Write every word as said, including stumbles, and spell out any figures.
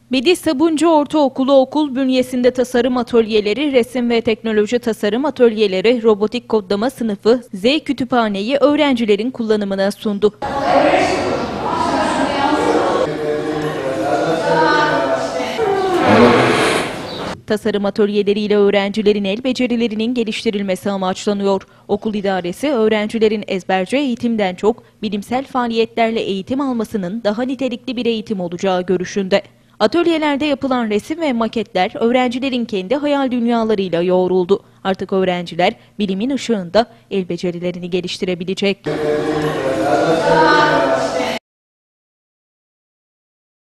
Bediz Sabuncu Ortaokulu okul bünyesinde tasarım atölyeleri, resim ve teknoloji tasarım atölyeleri, robotik kodlama sınıfı, Z kütüphaneyi öğrencilerin kullanımına sundu. Tasarım atölyeleriyle öğrencilerin el becerilerinin geliştirilmesi amaçlanıyor. Okul idaresi öğrencilerin ezberci eğitimden çok bilimsel faaliyetlerle eğitim almasının daha nitelikli bir eğitim olacağı görüşünde. Atölyelerde yapılan resim ve maketler öğrencilerin kendi hayal dünyalarıyla yoğruldu. Artık öğrenciler bilimin ışığında el becerilerini geliştirebilecek.